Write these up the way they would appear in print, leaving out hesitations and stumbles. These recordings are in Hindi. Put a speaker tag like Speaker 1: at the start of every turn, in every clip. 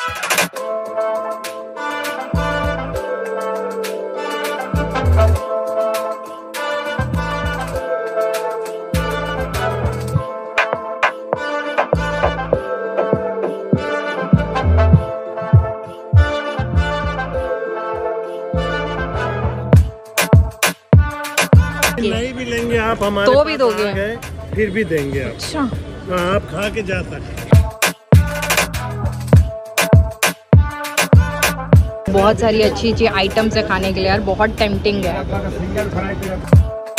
Speaker 1: नहीं भी लेंगे आप हमारे
Speaker 2: तो भी दोगे?
Speaker 1: फिर भी देंगे आप।
Speaker 2: अच्छा
Speaker 1: आप खा के जा सकते।
Speaker 2: बहुत सारी अच्छी अच्छी आइटम्स है खाने के लिए यार, बहुत टेम्पटिंग है।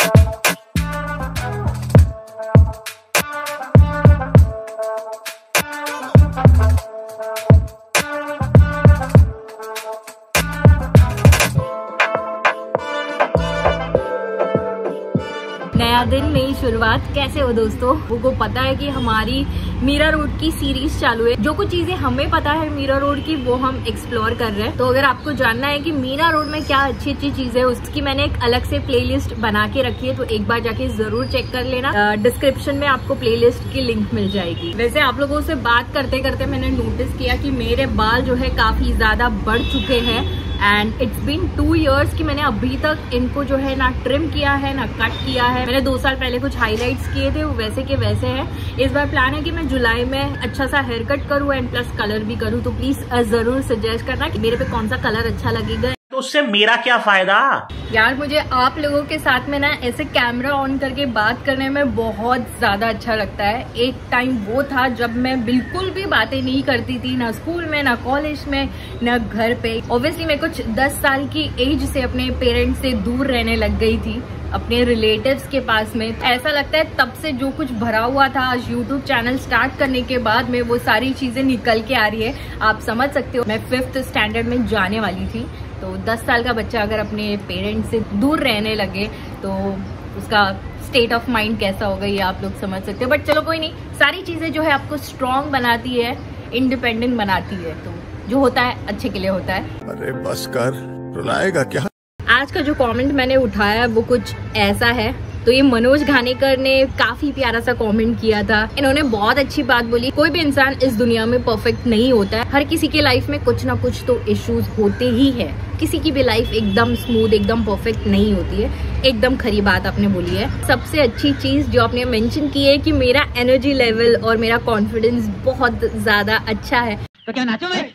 Speaker 2: नया दिन नई शुरुआत, कैसे हो दोस्तों? वो पता है कि हमारी मीरा रोड की सीरीज चालू है। जो कुछ चीजें हमें पता है मीरा रोड की वो हम एक्सप्लोर कर रहे हैं। तो अगर आपको जानना है कि मीरा रोड में क्या अच्छी अच्छी चीजें है, उसकी मैंने एक अलग से प्लेलिस्ट बना के रखी है, तो एक बार जाके जरूर चेक कर लेना। डिस्क्रिप्शन में आपको प्लेलिस्ट की लिंक मिल जाएगी। वैसे आप लोगों से बात करते करते मैंने नोटिस किया कि मेरे बाल जो है काफी ज्यादा बढ़ चुके हैं एंड इट्स बीन 2 years कि मैंने अभी तक इनको जो है ना ट्रिम किया है ना कट किया है। मैंने 2 साल पहले कुछ हाइलाइट्स किए थे, वो वैसे के वैसे हैं। इस बार प्लान है कि मैं जुलाई में अच्छा सा हेयर कट करूँ एंड प्लस कलर भी करूँ। तो प्लीज जरूर सजेस्ट करना कि मेरे पे कौन सा कलर अच्छा लगेगा।
Speaker 3: तो उससे मेरा क्या फायदा
Speaker 2: यार? मुझे आप लोगों के साथ में ना ऐसे कैमरा ऑन करके बात करने में बहुत ज्यादा अच्छा लगता है। एक टाइम वो था जब मैं बिल्कुल भी बातें नहीं करती थी, ना स्कूल में ना कॉलेज में ना घर पे। ऑब्वियसली मैं कुछ 10 साल की एज से अपने पेरेंट्स से दूर रहने लग गई थी, अपने रिलेटिव्स के पास में। ऐसा लगता है तब से जो कुछ भरा हुआ था आज यूट्यूब चैनल स्टार्ट करने के बाद में वो सारी चीजें निकल के आ रही है। आप समझ सकते हो, मैं 5th स्टैंडर्ड में जाने वाली थी। तो 10 साल का बच्चा अगर अपने पेरेंट्स से दूर रहने लगे तो उसका स्टेट ऑफ माइंड कैसा होगा ये आप लोग समझ सकते हो। बट चलो कोई नहीं, सारी चीजें जो है आपको स्ट्रांग बनाती है, इंडिपेंडेंट बनाती है। तो जो होता है अच्छे के लिए होता है।
Speaker 4: अरे बस कर, रुलाएगा क्या?
Speaker 2: आज का जो कमेंट मैंने उठाया वो कुछ ऐसा है। तो ये मनोज घानेकर ने काफी प्यारा सा कमेंट किया था। इन्होंने बहुत अच्छी बात बोली। कोई भी इंसान इस दुनिया में परफेक्ट नहीं होता है। हर किसी के लाइफ में कुछ ना कुछ तो इश्यूज होते ही है। किसी की भी लाइफ एकदम स्मूथ एकदम परफेक्ट नहीं होती है। एकदम खरी बात आपने बोली है। सबसे अच्छी चीज जो आपने मेंशन की है कि मेरा एनर्जी लेवल और मेरा कॉन्फिडेंस बहुत ज्यादा अच्छा है।
Speaker 3: तो क्या नाचो मैं?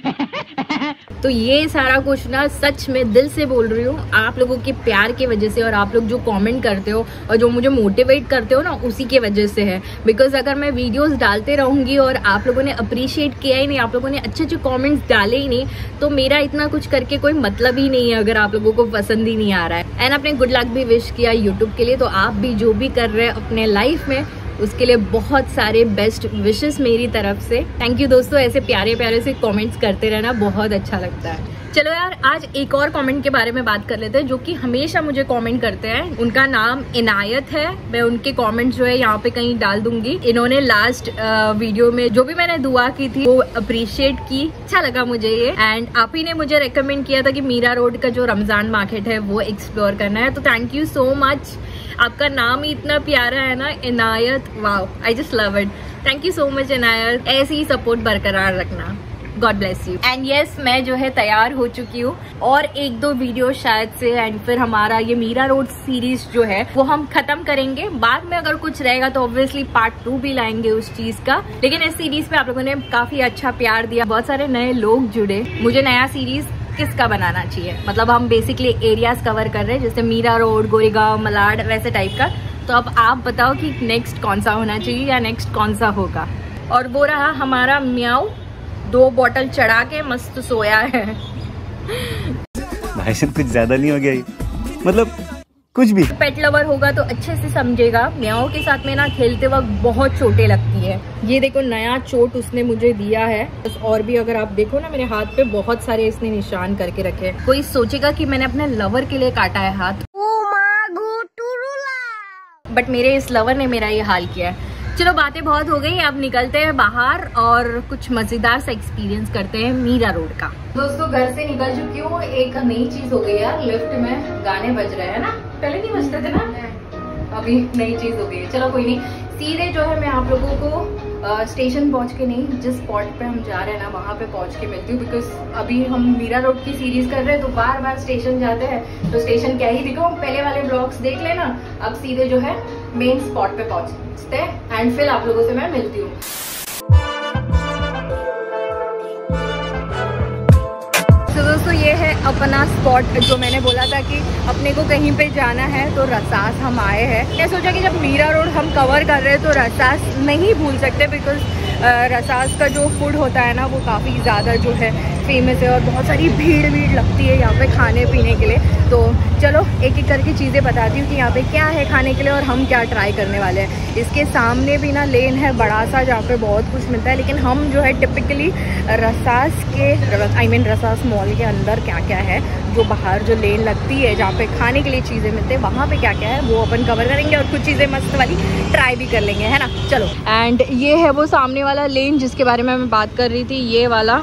Speaker 2: तो ये सारा कुछ ना सच में दिल से बोल रही हूँ, आप लोगों के प्यार की वजह से और आप लोग जो कमेंट करते हो और जो मुझे मोटिवेट करते हो ना, उसी के वजह से है। बिकॉज अगर मैं वीडियोस डालते रहूंगी और आप लोगों ने अप्रिशिएट किया ही नहीं, आप लोगों ने अच्छे अच्छे कमेंट्स डाले ही नहीं, तो मेरा इतना कुछ करके कोई मतलब ही नहीं है अगर आप लोगों को पसंद ही नहीं आ रहा है। एंड आपने गुड लक भी विश किया यूट्यूब के लिए। तो आप भी जो भी कर रहे हैं अपने लाइफ में उसके लिए बहुत सारे बेस्ट विशेस मेरी तरफ से। थैंक यू दोस्तों, ऐसे प्यारे प्यारे से कमेंट्स करते रहना, बहुत अच्छा लगता है। चलो यार, आज एक और कमेंट के बारे में बात कर लेते हैं जो कि हमेशा मुझे कमेंट करते हैं। उनका नाम इनायत है। मैं उनके कमेंट जो है यहाँ पे कहीं डाल दूंगी। इन्होंने लास्ट वीडियो में जो भी मैंने दुआ की थी वो अप्रिशिएट की, अच्छा लगा मुझे ये। एंड आप ही ने मुझे रेकमेंड किया था कि मीरा रोड का जो रमजान मार्केट है वो एक्सप्लोर करना है। तो थैंक यू सो मच। आपका नाम ही इतना प्यारा है ना, Inayat. Wow, I just love it. Thank you so much Inayat. ऐसे ही सपोर्ट बरकरार रखना। God bless you. And yes, मैं जो है तैयार हो चुकी हूँ और 1-2 वीडियो शायद से एंड फिर हमारा ये मीरा रोड सीरीज जो है वो हम खत्म करेंगे। बाद में अगर कुछ रहेगा तो ऑब्वियसली पार्ट 2 भी लाएंगे उस चीज का। लेकिन इस सीरीज पे आप लोगों ने काफी अच्छा प्यार दिया, बहुत सारे नए लोग जुड़े। मुझे नया सीरीज किसका बनाना चाहिए, मतलब हम बेसिकली एरियाज कवर कर रहे हैं जैसे मीरा रोड, गोरेगांव, मलाड, वैसे टाइप का। तो अब आप बताओ कि नेक्स्ट कौन सा होना चाहिए या नेक्स्ट कौन सा होगा। और वो रहा हमारा म्याऊ, 2 बॉटल चढ़ा के मस्त सोया है।
Speaker 5: भाई साहब कुछ ज्यादा नहीं हो गया ये? मतलब कुछ भी।
Speaker 2: पेट लवर होगा तो अच्छे से समझेगा। म्याऊ के साथ में ना खेलते वक्त बहुत चोटें लगती है। ये देखो नया चोट उसने मुझे दिया है। और भी अगर आप देखो ना मेरे हाथ पे बहुत सारे इसने निशान करके रखे हैं। कोई सोचेगा कि मैंने अपने लवर के लिए काटा है हाथ, बट मेरे इस लवर ने मेरा ये हाल किया है। चलो बातें बहुत हो गई, अब निकलते हैं बाहर और कुछ मजेदार सा एक्सपीरियंस करते हैं मीरा रोड का। दोस्तों घर से निकल चुकी हूँ। एक नई चीज हो गई यार, लिफ्ट में गाने बज रहे हैं ना, पहले नहीं बजते थे ना, अभी नई चीज हो गई है। चलो कोई नहीं, सीधे जो है मैं आप लोगों को स्टेशन पहुंच के नहीं, जिस स्पॉट पे हम जा रहे हैं ना वहाँ पे पहुंच के मिलती हूँ। बिकॉज अभी हम मीरा रोड की सीरीज कर रहे हैं तो बार बार स्टेशन जाते हैं, तो स्टेशन क्या ही दिखाऊं, पहले वाले ब्लॉग्स देख लेना। अब सीधे जो है मेन स्पॉट पे पहुंचते हैं एंड फिर आप लोगों से मैं मिलती हूँ। तो दोस्तों ये है अपना स्पॉट जो मैंने बोला था कि अपने को कहीं पे जाना है, तो रसास हम आए हैं। मैं सोचा कि जब मीरा रोड हम कवर कर रहे हैं तो रसास नहीं भूल सकते, बिकॉज रसास का जो फूड होता है ना वो काफ़ी ज़्यादा जो है फेमस है और बहुत सारी भीड़ लगती है यहाँ पे खाने पीने के लिए। तो चलो एक एक करके चीज़ें बताती हूँ कि यहाँ पे क्या है खाने के लिए और हम क्या ट्राई करने वाले हैं। इसके सामने भी ना लेन है बड़ा सा जहाँ पे बहुत कुछ मिलता है, लेकिन हम जो है टिपिकली रसास के रसास मॉल के अंदर क्या क्या है, जो बाहर जो लेन लगती है जहाँ पे खाने के लिए चीज़ें मिलते हैं वहाँ पे क्या क्या है वो अपन कवर करेंगे और कुछ चीज़ें मस्त वाली ट्राई भी कर लेंगे, है ना। चलो, एंड ये है वो सामने वाला लेन जिसके बारे में मैं बात कर रही थी, ये वाला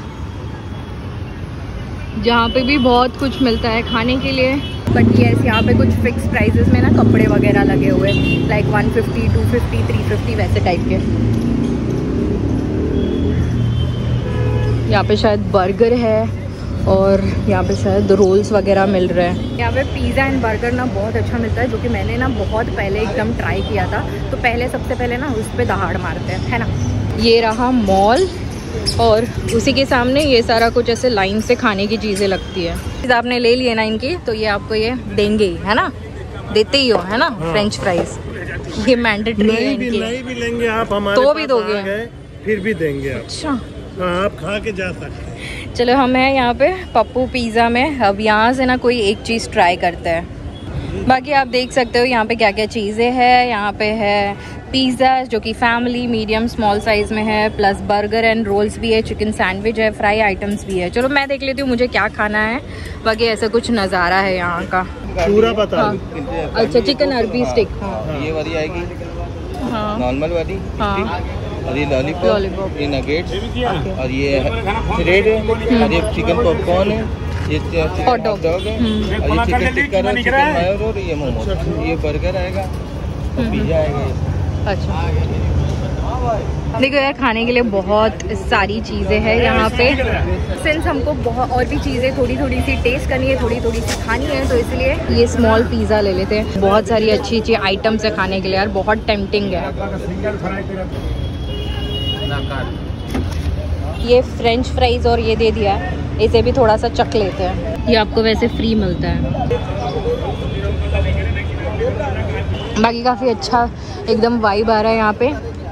Speaker 2: जहाँ पे भी बहुत कुछ मिलता है खाने के लिए। बट ये यहाँ पे कुछ फिक्स प्राइसेस में ना कपड़े वगैरह लगे हुए, लाइक 150, 250, 350 वैसे टाइप के। यहाँ पे शायद बर्गर है और यहाँ पे शायद रोल्स वगैरह मिल रहे हैं। यहाँ पे पिज़्ज़ा एंड बर्गर ना बहुत अच्छा मिलता है, जो कि मैंने ना बहुत पहले एकदम ट्राई किया था। तो सबसे पहले ना उस पर दहाड़ मारते हैं, है ना। ये रहा मॉल और उसी के सामने ये सारा कुछ ऐसे लाइन से खाने की चीज़ें लगती है। आपने ले लिए ना इनकी, तो ये आपको ये देंगे ही, है ना, देते ही हो, है ना। फ्रेंच फ्राइज ये मैंडेटरी है इनकी।
Speaker 1: नहीं भी लेंगे आप हमारे
Speaker 2: तो भी दोगे,
Speaker 1: फिर भी देंगे आप।
Speaker 2: अच्छा,
Speaker 1: आप खा के जा सकते हैं।
Speaker 2: चलो हम हैं यहाँ पे पप्पू पिज़्ज़ा में। अब यहाँ से ना कोई एक चीज़ ट्राई करते हैं, बाकी आप देख सकते हो यहाँ पे क्या क्या चीज़ें हैं। यहाँ पे है पिज़्ज़ा जो कि फैमिली मीडियम स्मॉल साइज़ में है, प्लस बर्गर एंड रोल्स भी है, चिकन सैंडविच है, फ्राई आइटम्स भी है। चलो मैं देख लेती हूँ मुझे क्या खाना है। बाकी ऐसा कुछ नज़ारा है यहाँ का
Speaker 1: पूरा बता।
Speaker 2: हाँ। अच्छा, चिकन अरबी स्टिक,
Speaker 6: ये वाली आएगी,
Speaker 2: हाँ
Speaker 6: नॉर्मल वाली,
Speaker 2: हाँ,
Speaker 6: और ये लॉलीपॉप, ये नगेट्स, और ये ब्रेड है, और ये चिकन पॉपकॉर्न है, ये
Speaker 2: हॉट डॉग है,
Speaker 6: और ये चिकन टिक्का है, चिकन मायो और ये मोमोज, ये बर्गर आएगा और पिज़्ज़ा आएगा।
Speaker 2: अच्छा, देखो यार खाने के लिए बहुत सारी चीज़ें हैं यहाँ पे। सिंस हमको बहुत और भी चीज़ें थोड़ी थोड़ी सी टेस्ट करनी है, थोड़ी थोड़ी सी खानी है, तो इसलिए ये स्मॉल पिज़्ज़ा ले लेते हैं। बहुत सारी अच्छी अच्छी आइटम्स है खाने के लिए यार, बहुत टेम्पटिंग है। ये फ्रेंच फ्राइज और ये दे दिया, इसे भी थोड़ा सा चख लेते हैं। ये आपको वैसे फ्री मिलता है। बाकी काफ़ी अच्छा एकदम वाइब आ रहा है यहाँ पे।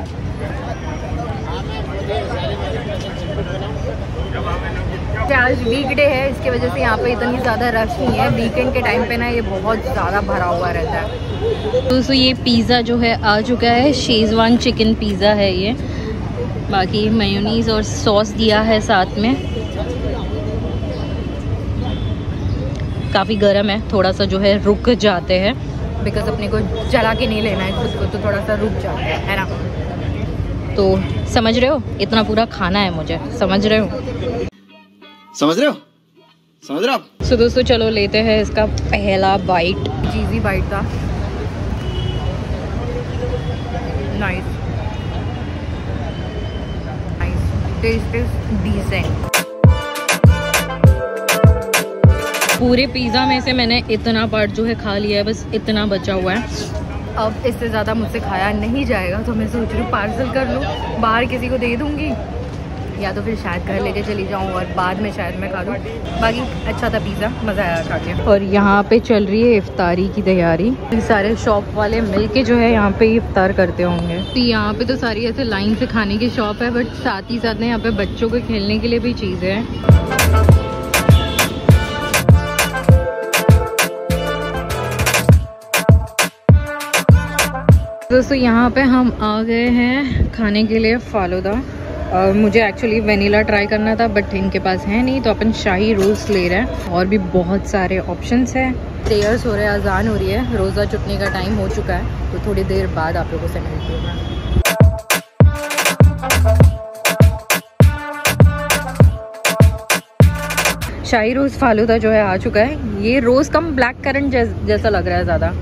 Speaker 2: आज वीकडे है, इसकी वजह से यहाँ पे इतनी ज़्यादा रश नहीं है। वीकेंड के टाइम पे ना ये बहुत ज़्यादा भरा हुआ रहता है। तो ये पिज़्ज़ा जो है आ चुका है, शेज़वान चिकन पिज़्ज़ा है ये। बाकी मेयोनीज और सॉस दिया है साथ में। काफ़ी गर्म है, थोड़ा सा जो है रुक जाते हैं, बिकॉज अपने को जला के नहीं लेना है खुद को, तो थोड़ा सा रुक जाता है ना। तो समझ रहे हो, इतना पूरा खाना है मुझे, समझ रहे हो?
Speaker 6: समझ रहे हो आप?
Speaker 2: सो दोस्तों चलो लेते हैं इसका पहला बाइट। चीज़ी बाइट था, नाइस, टेस्ट इज डिसेंट। पूरे पिज़्ज़ा में से मैंने इतना पार्ट जो है खा लिया है, बस इतना बचा हुआ है। अब इससे ज़्यादा मुझसे खाया नहीं जाएगा, तो मैं सोच रही हूँ पार्सल कर लूँ, बाहर किसी को दे दूँगी, या तो फिर शायद घर लेके चली जाऊँ और बाद में शायद मैं खा लूँ। बाकी अच्छा था पिज़्ज़ा, मज़ा आया खा के। और यहाँ पे चल रही है इफ्तारी की तैयारी। सारे शॉप वाले मिलके जो है यहाँ पे इफ्तार करते होंगे। तो यहाँ पे तो सारी ऐसे लाइन से खाने की शॉप है, बट साथ ही साथ में यहाँ पे बच्चों के खेलने के लिए भी चीज़ें हैं। दोस्तों यहाँ पे हम आ गए हैं खाने के लिए फालूदा। मुझे एक्चुअली वेनिला ट्राई करना था, बट इनके पास है नहीं, तो अपन शाही रोल्स ले रहे हैं। और भी बहुत सारे ऑप्शंस हैं। प्रेयर्स हो रहे हैं, अजान हो रही है, रोज़ा चुटने का टाइम हो चुका है, तो थोड़ी देर बाद आप लोगों से मिलती हूँ मैं। शाही रोज़ फालूदा जो है आ चुका है। ये रोज़ कम ब्लैक करंट जैसा लग रहा है ज़्यादा।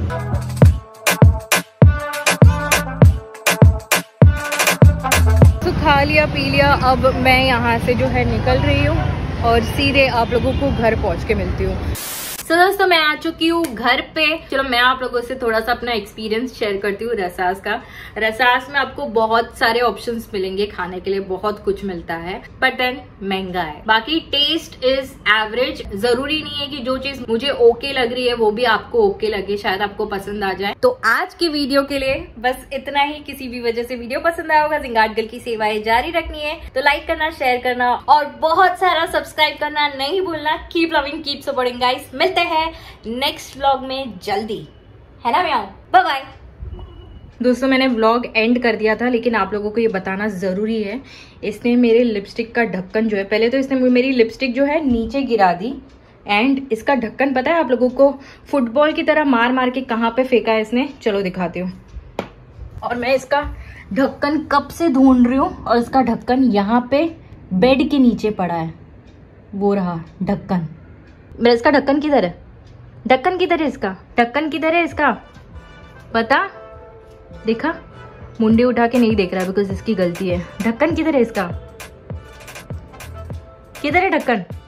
Speaker 2: खा लिया पी लिया, अब मैं यहाँ से जो है निकल रही हूँ और सीधे आप लोगों को घर पहुँच के मिलती हूँ। तो दोस्तों मैं आ चुकी हूँ घर पे। चलो मैं आप लोगों से थोड़ा सा अपना एक्सपीरियंस शेयर करती हूँ रसास का। रसास में आपको बहुत सारे ऑप्शंस मिलेंगे खाने के लिए, बहुत कुछ मिलता है, बट देन महंगा है। बाकी टेस्ट इज एवरेज। जरूरी नहीं है कि जो चीज मुझे ओके लग रही है वो भी आपको ओके लगे, शायद आपको पसंद आ जाए। तो आज की वीडियो के लिए बस इतना ही। किसी भी वजह से वीडियो पसंद आया होगा, जिंगाट गर्ल की सेवाएं जारी रखनी है तो लाइक करना, शेयर करना और बहुत सारा सब्सक्राइब करना नहीं भूलना। Keep loving, keep supporting guys. मिलते है नेक्स्ट व्लॉग में जल्दी, है ना म्याऊ? Bye bye. दोस्तों मैंने व्लॉग एंड कर दिया था, लेकिन आप लोगों को ये बताना जरूरी है, इसने मेरे लिपस्टिक का ढक्कन जो है, पहले तो इसने मेरी लिपस्टिक जो है नीचे गिरा दी, एंड इसका ढक्कन पता है आप लोगों को फुटबॉल की तरह मार मार के कहाँ पे फेंका है इसने, चलो दिखाती हूँ। और मैं इसका ढक्कन कब से ढूंढ रही हूँ, और इसका ढक्कन यहाँ पे बेड के नीचे पड़ा है, वो रहा ढक्कन। मेरा इसका ढक्कन किधर है? ढक्कन किधर है इसका? ढक्कन किधर है इसका? पता? देखा? मुंडी उठा के नहीं देख रहा बिकॉज इसकी गलती है। ढक्कन किधर है इसका? किधर है ढक्कन?